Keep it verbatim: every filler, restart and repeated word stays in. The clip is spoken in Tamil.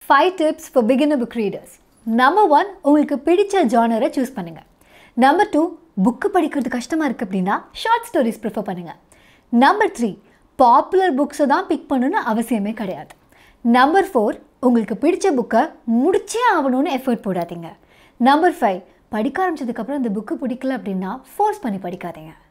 five tips for beginner book readers. Number one, உங்களுக்கு பிடிச்ச ஜானரை சூஸ் பண்ணுங்க. Number two, புக் படிக்கிறது கஷ்டமா இருக்கு அப்படின்னா ஷார்ட் ஸ்டோரிஸ் ப்ரிஃபர் பண்ணுங்க. Number three, பாப்புலர் புக்ஸை தான் பிக் பண்ணணும்னு அவசியமே கிடையாது. Number four, உங்களுக்கு பிடிச்ச புக்கை முடிச்சே ஆகணும்னு எஃபர்ட் போடாதீங்க. Number five, படிக்க ஆரம்பிச்சதுக்கப்புறம் இந்த புக்கு பிடிக்கல அப்படின்னா ஃபோர்ஸ் பண்ணி படிக்காதீங்க.